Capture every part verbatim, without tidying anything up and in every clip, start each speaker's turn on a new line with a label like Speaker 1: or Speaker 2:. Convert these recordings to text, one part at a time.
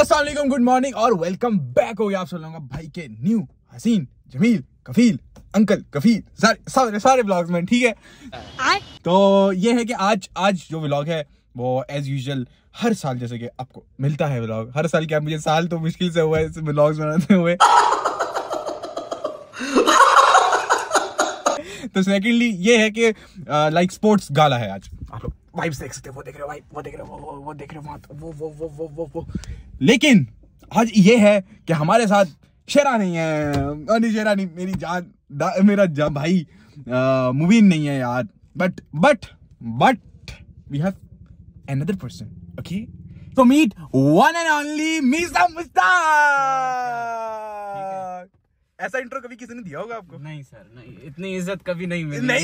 Speaker 1: अस्सलाम वालेकुम, good morning और वेलकम बैक हो गया आप सब लोगों का भाई के न्यू हसीन जमील कफील अंकल कफील सारे सारे सारे व्लॉग्स में। ठीक है, तो ये है कि आज आज जो व्लॉग है वो एज यूजुअल हर साल जैसे कि आपको मिलता है व्लॉग हर साल। क्या मुझे साल तो मुश्किल से हुआ है इस व्लॉग्स बनाते हुए। तो सेकेंडली ये है कि लाइक स्पोर्ट्स गाला है आज। आप लोग वाइब्स देख सकते हो, वो देख रहे हो वाइब, वो देख रहे हो वो वो देख रहे हो वो वो वो वो वो वो लेकिन आज ये है कि हमारे साथ शेरा नहीं है। नहीं शेरा नहीं, मेरी जान मेरा जान भाई मुबीन नहीं है यार। But but but we have another person, okay? तो meet one and only Misa Mushtaq. ऐसा इंट्रो कभी किसी ने दिया होगा आपको?
Speaker 2: नहीं सर, नहीं, इतनी इज्जत कभी नहीं मिली।
Speaker 1: नहीं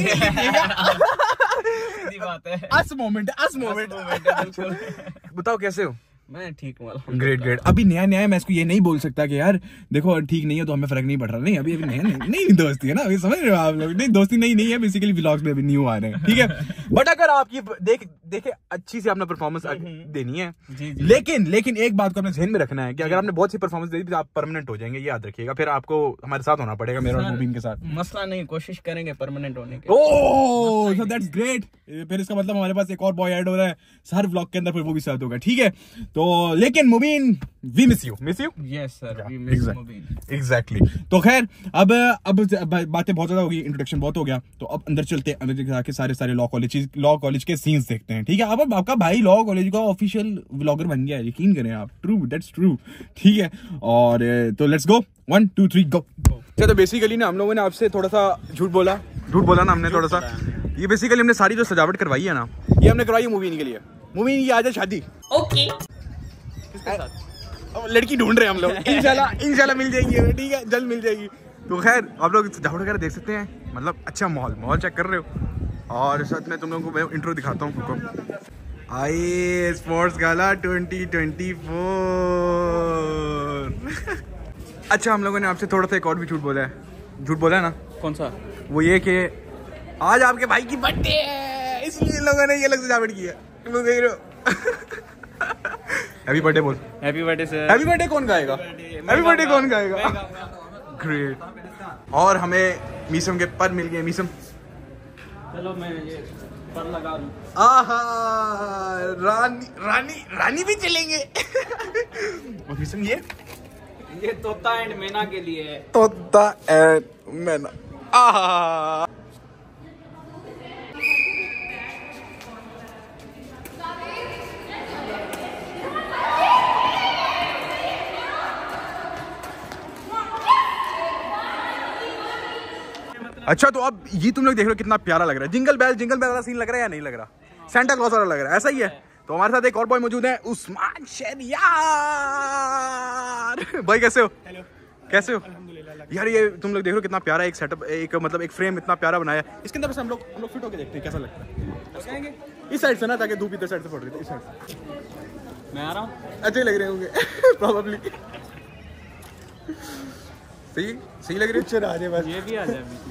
Speaker 2: बात है,
Speaker 1: अस मोमेंट अस मोमेंट बताओ कैसे हो?
Speaker 2: मैं ठीक हूँ,
Speaker 1: ग्रेट ग्रेट। अभी नया नया है, मैं इसको ये नहीं बोल सकता कि यार देखो ठीक नहीं है तो हमें फर्क नहीं पड़ रहा। नहीं, अभी अभी नया नहीं, नहीं दोस्ती है ना, अभी समझ रहे हो आप लोग? नहीं दोस्ती नहीं नहीं है, बेसिकली व्लॉग्स में अभी न्यू आ रहे हैं। ठीक है, बट अगर आपकी देख देखे अच्छी सी अपना परफॉर्मेंस देनी है, जी, जी। लेकिन लेकिन एक बात को अपने ज़हन में रखना है कि अगर आपने बहुत सी परफॉर्मेंस दे दी तो आप परमानेंट हो जाएंगे, ये याद रखिएगा। फिर आपको हमारे साथ होना पड़ेगा, मेरे और मुबीन के साथ।
Speaker 2: मसला नहीं, कोशिश करेंगे परमानेंट होने की।
Speaker 1: Oh so that's great. फिर इसका मतलब हमारे पास एक और बॉय ऐड हो रहा है हर व्लॉग के अंदर, फिर वो भी साथ होगा। ठीक है, तो लेकिन Mubeen we miss you miss you
Speaker 2: yes sir, we miss Mubeen
Speaker 1: exactly. तो खैर अब अब बातें बहुत ज्यादा होगी, इंट्रोडक्शन बहुत हो गया, तो अब अंदर चलते हैं। अंदर जाके सारे सारे लॉ कॉलेज लॉ कॉलेज के सीन्स देखते हैं। ठीक है, अब आपका भाई लॉ कॉलेज का ऑफिशियल व्लॉगर बन गया है, यकीन करें आप। True, that's true. ठीक है, और तो let's go, one two three go. तो बेसिकली ना हम लोगों ने आपसे थोड़ा सा झूठ बोला झूठ बोला ना हमने थोड़ा सा। ये बेसिकली हमने सारी जो सजावट करवाई है ना, ये हमने करवाई है मुबीन के लिए। मुबीन की आज है शादी।
Speaker 2: ओके,
Speaker 1: अब लड़की ढूंढ रहे हैं हम लोग। इंशाल्लाह इंशाल्लाह मिल जाएगी, ठीक है, जल्द मिल जाएगी। तो खैर आप लोग सजावट वगैरह देख सकते हैं, मतलब अच्छा माहौल माहौल चेक कर रहे हो। और साथ में तुम लोगों को मैं इंट्रो दिखाता हूँ आपको। आइए sports gala twenty twenty four. अच्छा, हम लोगों ने आपसे थोड़ा सा एक और भी झूठ बोला है। झूठ बोला है ना?
Speaker 2: कौन सा?
Speaker 1: वो ये कि आज आपके भाई की बर्थडे है, इसलिए लोगों ने ये अलग सजावट की है। तुम लोग देख रहे हो। हैप्पी बर्थडे बोल।
Speaker 2: Happy birthday sir.
Speaker 1: Happy birthday कौन गाएगा? हैप्पी बर्थडे कौन गाएगा? ग्रेट। और हमें मीसम के पर मिल गए। मीसम
Speaker 2: चलो मैं ये पर लगा लूं।
Speaker 1: आहा, रानी रानी रानी भी चलेंगे। और मीसम ये
Speaker 2: ये तोता एंड मैना के लिए है।
Speaker 1: तोता एंड मैना। आहा, अच्छा तो अब ये तुम लोग देख रहे हो कितना प्यारा लग रहा है। जिंगल बेल जिंगल बेल वाला सीन लग रहा है या नहीं लग रहा? सेंटा क्लॉज वाला लग रहा है, ऐसा ही है। तो हमारे साथ एक और बॉय मौजूद है, उस्मान शहरियार। भाई कैसे हो? हेलो, कैसे हो? यार ये तुम लोग देख रहे हो कितना प्यारा एक सेटअप, एक मतलब एक फ्रेम इतना प्यारा बनाया है। इसके अंदर बस हम लोग हम लोग फिट होकर देखते हैं कैसा लगता है। इस साइड से ना, ताकि धूप इधर साइड से पड़ रही थी, इस साइड से। मैं आ रहा हूँ, अच्छे लग रहे होंगे प्रोबेबली। सही सही लग रही है।
Speaker 2: ये भी आ जाए बीच में।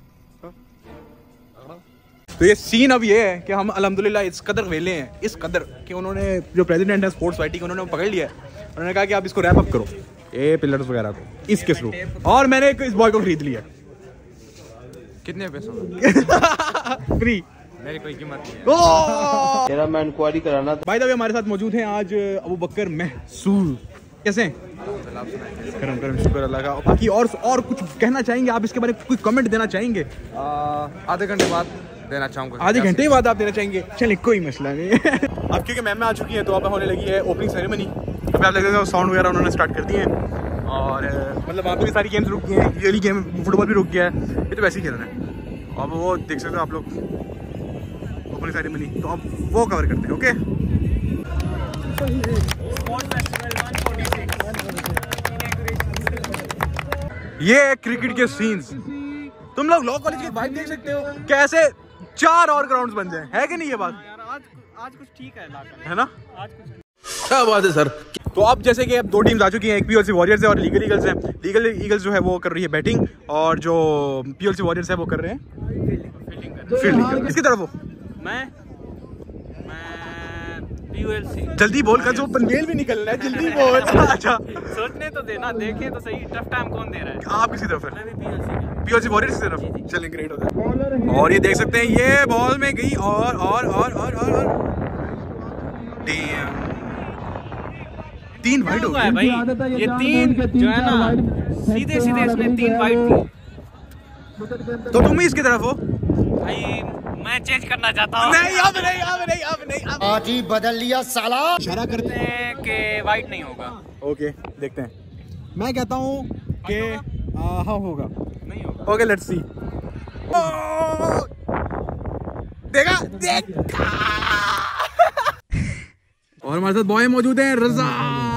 Speaker 1: तो ये सीन अब ये है कि हम अल्हम्दुलिल्लाह इस कदर वेले हैं, इस कदर कि उन्होंने जो प्रेसिडेंट है स्पोर्ट्स सोसाइटी के, उन्होंने पकड़ लिया है। उन्होंने कहा कि आप इसको रैप अप करो, ये पिलर्स वगैरह को इसके थ्रू। और मैंने इस बॉय को खरीद लिया। कितने पैसों में? फ्री, मेरी कोई कीमत नहीं है।
Speaker 2: तेरा मैं इंक्वायरी कराना था।
Speaker 1: भाई साहब हमारे साथ मौजूद हैं आज अबू बकर महसूर। कैसे हैं? करम करम, शुक्र अल्लाह का। बाकी और और कुछ कहना चाहेंगे आप इसके बारे में? कोई कमेंट देना चाहेंगे?
Speaker 3: आधे घंटे बाद देना चाहूँगा।
Speaker 1: आधे घंटे बाद आप देना चाहेंगे? चलिए कोई मसला नहीं है। अब क्योंकि मैम आ चुकी है तो अब होने लगी है ओपनिंग सेरेमनी। अभी आप देख रहे हो साउंड वगैरह उन्होंने स्टार्ट कर दिए हैं। और मतलब वहाँ पे भी सारी गेम्स रुक गई हैं, ये वाली गेम फुटबॉल भी रुक गया है, ये तो वैसे ही खेल रहे हैं। अब वो देख सकते हो आप लोग ओपनिंग सेरेमनी, तो अब वो कवर करते हैं। ओके, ये क्रिकेट के सीन्स तुम लोग लॉ कॉलेज के वाइब देख सकते हो, कैसे चार और ग्राउंड्स बन जाए, है कि नहीं? ये बात
Speaker 2: यार आज आज कुछ ठीक है,
Speaker 1: है ना?
Speaker 2: आज कुछ
Speaker 1: क्या बात है सर। तो अब जैसे कि अब दो टीम्स आ चुकी हैं, एक पीएलसी वॉरियर्स है और लीगल ईगल्स है। लीगल ईगल्स जो है वो कर रही है बैटिंग, और जो पीएलसी वॉरियर्स है वो कर रहे हैं फील्डिंग। किसकी तरफ हो?
Speaker 2: मैं पीयूएलसी।
Speaker 1: जल्दी बोल कर, जो पनवेल भी निकलना है, जल्दी बोल। अच्छा
Speaker 2: सोचने तो देना, देखे तो सही, टफ टाइम कौन दे रहा है।
Speaker 1: आप किसी तरफ है?
Speaker 2: मैं भी पीयूएलसी।
Speaker 1: पीयूएलसी वॉरियर्स की तरफ। चलें, ग्रेट होता है। और ये देख सकते हैं, ये बॉल में गई और और और और और, और। तीन वाइड हो गए
Speaker 2: भाई, ये तीन जो है ना, सीधे सीधे इसमें तीन वाइड थी।
Speaker 1: तो तुम ही इसकी तरफ हो
Speaker 2: भाई, मैं चेंज करना चाहता हूँ।
Speaker 1: नहीं अब नहीं अब नहीं अब नहीं अब
Speaker 4: आज ही बदल लिया साला।
Speaker 1: इशारा करते हैं
Speaker 2: कि वाइड नहीं होगा।
Speaker 1: ओके देखते हैं। मैं कहता हूँ कि हाँ होगा।
Speaker 2: नहीं होगा।
Speaker 1: Okay let's see. देखा देखा। और हमारे साथ बॉय मौजूद हैं, रजा।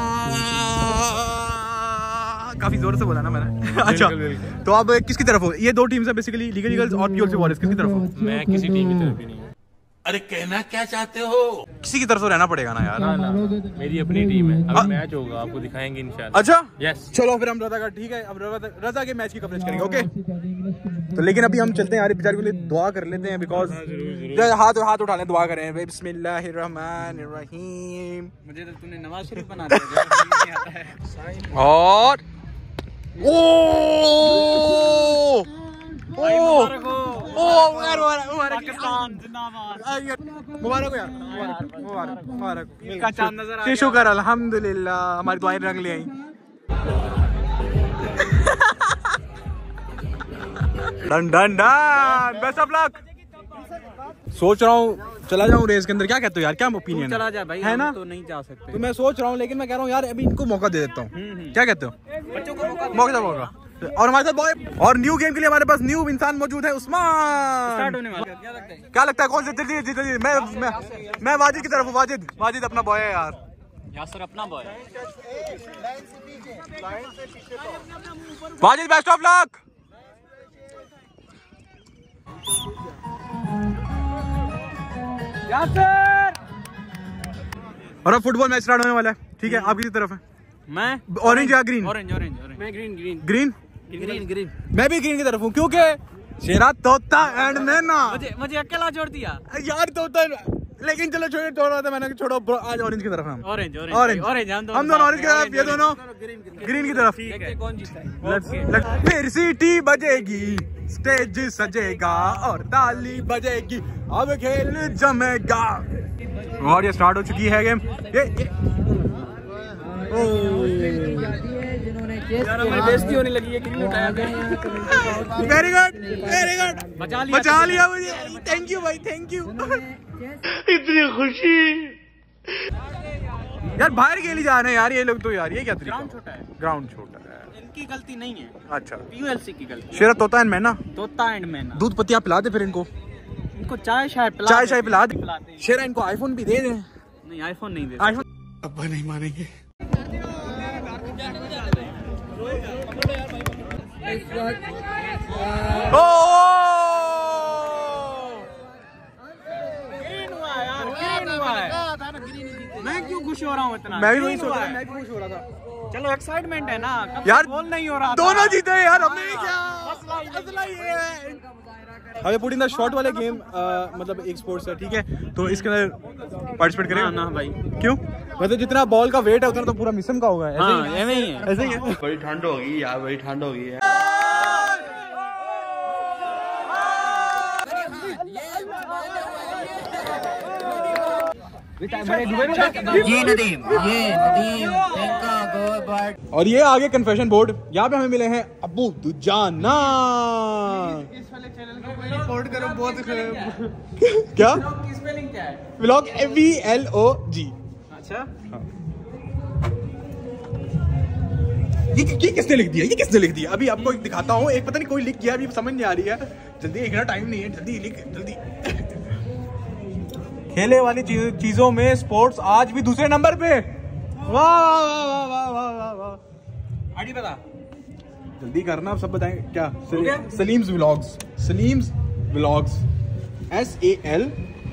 Speaker 1: काफी जोर से बोला ना मैंने। अच्छा तो अब किसकी तरफ हो? ये दो टीम्स हैं बेसिकली, लीगल ईगल्स और पीयूएलसी वॉरियर्स। किसकी तरफ हो?
Speaker 2: मैं किसी टीम की तरफ ही नहीं हूँ।
Speaker 5: अरे कहना क्या चाहते हो?
Speaker 1: किसी की तरफ तो रहना पड़ेगा ना यार।
Speaker 2: ना ना, मेरी अपनी टीम है। अभी मैच होगा, आपको दिखाएंगे इंशाल्लाह।
Speaker 1: अच्छा
Speaker 2: यस।
Speaker 1: चलो फिर हम रजा का, ठीक है, अब रजा रजा के मैच की कवरेज करेंगे। ओके तो लेकिन अभी हम चलते हैं यार, बेचारे के लिए दुआ कर लेते हैं, बिकॉज हाथ हाथ उठा लें, दुआ करें। बिस्मिल्लाहिर्रहमानिर्रहीम।
Speaker 2: मुझे तो तूने नवाज शरीफ बना दिया।
Speaker 1: और ओ ओ ओ
Speaker 2: पाकिस्तान जिंदाबाद।
Speaker 1: मुबारक हो यार, मुबारक मुबारक मुबारक।
Speaker 2: का चांद नजर आ गया।
Speaker 1: शुक्र अल्हम्दुलिल्लाह, हमारी दुआएं रंग ले आई। Done done done, best of luck. सोच रहा हूँ चला जाऊँ रेस के अंदर, क्या कहते हो यार, क्या ओपिनियन
Speaker 2: चला जा भाई,
Speaker 1: है ना?
Speaker 2: तो नहीं जा सकते।
Speaker 1: तो मैं सोच रहा हूँ, लेकिन मैं कह रहा हूँ यार अभी इनको मौका दे देता हूँ। क्या कहते हो?
Speaker 2: बच्चों को मौका
Speaker 1: मौका दे मौका। और हमारे साथ बॉय, और न्यू गेम के लिए हमारे पास न्यू इंसान मौजूद है, उस्मान।
Speaker 2: स्टार्ट होने वाला है। क्या लगता है?
Speaker 1: क्या लगता है कौन से? जल्दी जल्दी जल्दी। मैं मैं मैं वाजिद की तरफ हूँ। वाजिद वाजिद अपना बॉय है यार।
Speaker 2: यासर अपना boy.
Speaker 1: Wajid best of luck.
Speaker 2: Yasir.
Speaker 1: और अब फुटबॉल मैच स्टार्ट होने वाला है, ठीक है? आप किसी तरफ है?
Speaker 2: मैं
Speaker 1: ऑरेंज या ग्रीन?
Speaker 2: Orange orange orange. मैं green green
Speaker 1: green.
Speaker 2: Green green.
Speaker 1: मैं भी ग्रीन की तरफ हूँ, क्योंकि शेरा तोता एंड मैना।
Speaker 2: मुझे मुझे अकेला छोड़ दिया
Speaker 1: यार तोता, लेकिन चलो छोड़ छोड़ रहा था मैंने, छोड़ो ब्रो, आज ऑरेंज की तरफ हम।
Speaker 2: Orange orange
Speaker 1: orange
Speaker 2: orange. हम दोनों
Speaker 1: हम दोनों ऑरेंज की तरफ, ये दोनों ग्रीन की तरफ।
Speaker 2: ठीक है, कौन जीता है?
Speaker 1: Let's- let's- फिर सीटी बजेगी, स्टेज सजेगा और ताली बजेगी, अब खेल जमेगा। और ये स्टार्ट हो चुकी है गेम। ये, ये
Speaker 2: यार हमारी बेइज्जती होने लगी है। कितनी उठाया था?
Speaker 1: Very good very good.
Speaker 2: बचा लिया
Speaker 1: बचा लिया मुझे। थैंक यू भाई, थैंक यू।
Speaker 5: इतनी खुशी।
Speaker 1: यार बाहर खेली जा रहे हैं यार ये लोग तो यार, ये क्या तरीका?
Speaker 2: ग्राउंड छोटा है।
Speaker 1: ग्राउंड छोटा है।
Speaker 2: इनकी गलती नहीं है,
Speaker 1: अच्छा
Speaker 2: पीयूएलसी की गलती।
Speaker 1: शेरा तोता एंड मैना।
Speaker 2: तोता एंड मैना।
Speaker 1: दूध पत्तियां पिला दे फिर इनको,
Speaker 2: इनको चाय शाय पिला
Speaker 1: चाय शाय पिला दे।
Speaker 2: पिलाते हैं।
Speaker 1: शेरा इनको आईफोन भी दे दें।
Speaker 2: नहीं, आईफोन नहीं देते।
Speaker 1: आईफोन
Speaker 5: अब्बा नहीं मानेंगे।
Speaker 1: ओ
Speaker 2: ग्रीन हुआ यार, ग्रीन हुआ है। मैं क्यों खुश हो रहा हूँ इतना?
Speaker 1: मैं भी वही
Speaker 2: Green
Speaker 1: सोच
Speaker 2: हुआ
Speaker 1: रहा
Speaker 2: है।
Speaker 1: मैं भी खुश हो रहा था
Speaker 2: चलो एक्साइटमेंट है ना, कब
Speaker 1: यार।
Speaker 2: से गोल नहीं हो रहा था।
Speaker 1: दोनों जीते हैं यार, हमने क्या मसला ये है। हमें पुटिंग द शॉट वाले गेम मतलब एक स्पोर्ट्स है, ठीक है? तो इसके अंदर पार्टिसिपेट करें
Speaker 2: ना ना भाई,
Speaker 1: क्यों? मतलब जितना बॉल का वेट है उतना तो पूरा मिशन का होगा। ऐसे
Speaker 2: हाँ
Speaker 1: ही
Speaker 2: ऐसे ही है।
Speaker 1: ऐसे ही है।
Speaker 5: बड़ी ठंड होगी यार, बड़ी ठंड होगी।
Speaker 4: ये नदीम, ये नदीम
Speaker 1: और ये आगे कन्फेशन बोर्ड, यहाँ पे हमें मिले हैं अबू दुजाना।
Speaker 2: इस वाले चैनल को कोई रिपोर्ट करो, बहुत
Speaker 1: क्या
Speaker 2: की स्पेलिंग क्या है?
Speaker 1: Vlog V L O G.
Speaker 2: अच्छा,
Speaker 1: ये ये किसने लिख दिया? ये किसने लिख दिया? अभी आपको एक दिखाता हूँ, एक पता नहीं कोई लिख गया, अभी समझ नहीं आ रही है। जल्दी लिखना, टाइम नहीं है, जल्दी लिख जल्दी। खेले वाली चीज, चीजों में स्पोर्ट्स आज भी दूसरे नंबर पे। वाह वाह वाह वाह वाह वाह वाह।
Speaker 2: आईडी बता।
Speaker 1: जल्दी करना, आप सब बताएंगे क्या? Saleem's vlogs, Saleem's vlogs, S A L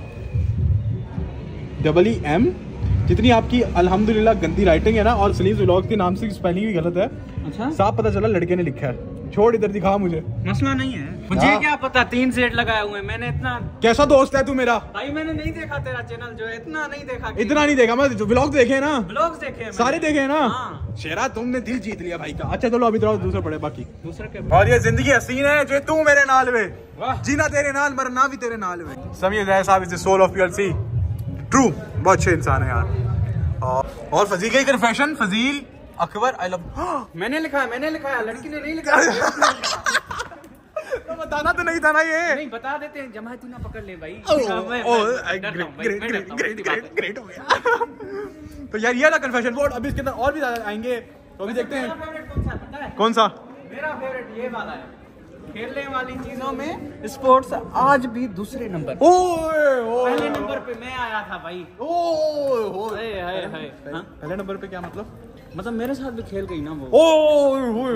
Speaker 1: double E M. जितनी आपकी अल्हम्दुलिल्लाह गंदी राइटिंग है ना, और सलीम्स व्लॉग्स के नाम से स्पेलिंग भी गलत है।
Speaker 2: अच्छा,
Speaker 1: साफ पता चला लड़के ने लिखा है। छोड़ इधर, दिखा मुझे।
Speaker 2: मसला नहीं है, मुझे क्या पता तीन सेट लगाए हुए हैं मैंने। इतना
Speaker 1: कैसा दोस्त है तू मेरा
Speaker 2: भाई, मैंने नहीं देखा तेरा चैनल जो है, इतना नहीं देखा।
Speaker 1: इतना नहीं देखा मैं, जो व्लॉग देखे ना,
Speaker 2: ब्लॉग्स देखे हैं
Speaker 1: सारे देखे हैं ना।
Speaker 2: हाँ।
Speaker 1: शेरा तुमने दिल जीत लिया भाई का। अच्छा चलो अभी थोड़ा दूसरा पड़े बाकी
Speaker 2: दूसरा के।
Speaker 1: और ये जिंदगी हसीन है जो तू मेरे नाल वे, जीना तेरे नाल मरना भी तेरे नाल वे। समीर रैस साहब is the soul of PLC. True, बहुत अच्छे इंसान है यार। और, और फजील का confession, Fazeel Akbar I love.
Speaker 2: मैंने लिखा है, मैंने लिखा है, लड़की ने नहीं लिखा है।
Speaker 1: तो बताना तो नहीं था ना ये।
Speaker 2: नहीं बता देते हैं, जमाती ना पकड़ ले भाई।
Speaker 1: ग्रेट हो गया। तो यार ये ना कन्फेशन बोर्ड, अभी इसके अंदर और भी ज्यादा आएंगे तो अभी देखते हैं।
Speaker 2: कौन सा पता है?
Speaker 1: कौन सा?
Speaker 2: मेरा फेवरेट ये वाला है। खेलने वाली चीजों में स्पोर्ट्स आज भी दूसरे नंबर।
Speaker 1: ओए ओए
Speaker 2: पहले नंबर पे मैं आया था भाई।
Speaker 1: ओए ओए
Speaker 2: हाय हाय हाय। हाँ?
Speaker 1: पहले नंबर पे क्या मतलब?
Speaker 2: मतलब मेरे साथ भी खेल गई ना वो।
Speaker 1: ओए ओए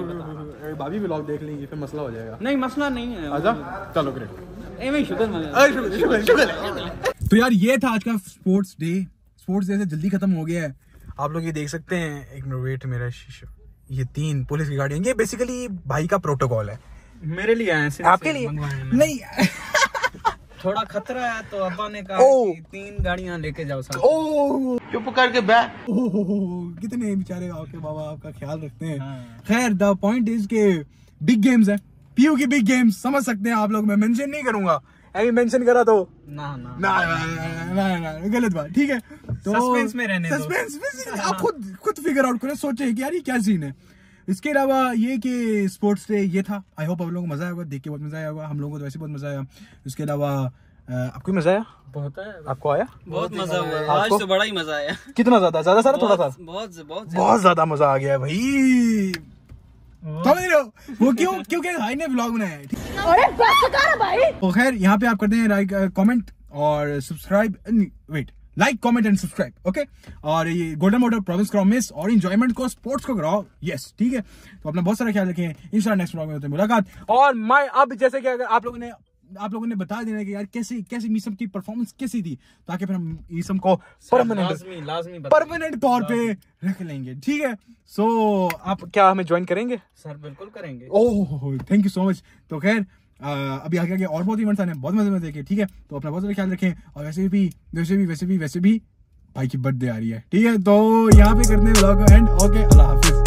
Speaker 1: ओए भाभी व्लॉग देख लेंगी फिर मसला हो जाएगा।
Speaker 2: नहीं मसला नहीं है।
Speaker 1: आजा चलो ग्रेट।
Speaker 2: एवं शुक्र मगर।
Speaker 1: अरे शुक्र शुक्र शुक्र। तो यार ये था आज का स्पोर्ट्स डे। स्पोर्ट्स डे से जल्दी खत्म हो गया है। आप लोग ये देख सकते हैं, एक मिनट वेट, मेरा शीशा, ये तीन पुलिस की गाड़ियां, ये बेसिकली भाई का प्रोटोकॉल है।
Speaker 2: मेरे लिए आए हैं,
Speaker 1: आपके लिए नहीं।
Speaker 2: थोड़ा खतरा है तो अब्बा ने कहा कि तीन गाड़ियां लेके जाओ साथ।
Speaker 1: ओह
Speaker 5: चुप करके बैठ।
Speaker 1: कितने बेचारे आपके बाबा आपका ख्याल रखते हैं। खैर द पॉइंट इज के बिग गेम्स है, पीयू की बिग गेम्स, समझ सकते हैं आप लोग। मैं मेंशन नहीं करूंगा, अभी मेंशन करा तो
Speaker 2: ना ना
Speaker 1: ना ना ना, ना, ना गलत बात। ठीक है तो
Speaker 2: सस्पेंस में रहने दो।
Speaker 1: सस्पेंस आप खुद खुद फिगर आउट करें, सोचे कि यार ये क्या सीन है। इसके अलावा ये कि स्पोर्ट्स डे ये था। आई होप आप लोगों को मजा आया होगा, देख के बहुत मजा आया होगा। हम लोगों को तो वैसे बहुत मजा आया। इसके अलावा आपको भी मजा आया?
Speaker 2: बहुत है।
Speaker 1: आपको आया?
Speaker 2: बहुत मजा हुआ आज तो, बड़ा ही मजा आया।
Speaker 1: कितना ज्यादा? ज्यादा सारा थोड़ा सा?
Speaker 2: बहुत बहुत
Speaker 1: बहुत ज्यादा मजा आ गया भाई। समझ रहे हो वो क्यों? क्योंकि भाई ने व्लॉग बनाया है। अरे बस कर भाई। तो खैर यहाँ पे आप करते हैं लाइक कमेंट और subscribe, wait like comment and subscribe, okay. और ये गोल्डन मोटर प्रोविंस कराओ मिस, और इंजॉयमेंट को स्पोर्ट्स को कराओ, यस ठीक है। तो अपना बहुत सारा ख्याल रखें। इंशाल्लाह नेक्स्ट व्लॉग में होते हैं मुलाकात। और मैं अब जैसे कि अगर आप लोगों ने आप लोगों ने बता देना कि यार कैसी कैसी मीसम की परफॉर्मेंस कैसी थी, ताकि फिर हम मीसम को परमानेंट
Speaker 2: लाजमी लाजमी
Speaker 1: परमानेंट तौर पे रख लेंगे, ठीक है। सो so, आप क्या हमें ज्वाइन करेंगे?
Speaker 2: सर बिल्कुल करेंगे।
Speaker 1: Oh thank you so much. तो खैर अभी आगे आगे और बहुत इवेंट्स आने हैं, बहुत मजे में देखें, ठीक है। तो अपना बहुत ज़्यादा ख्याल रखें। और वैसे भी वैसे भी वैसे भी वैसे भी भाई की बर्थडे आ रही है, ठीक है। तो यहाँ पे करते हैं व्लॉग को एंड। Okay, Allah Hafiz.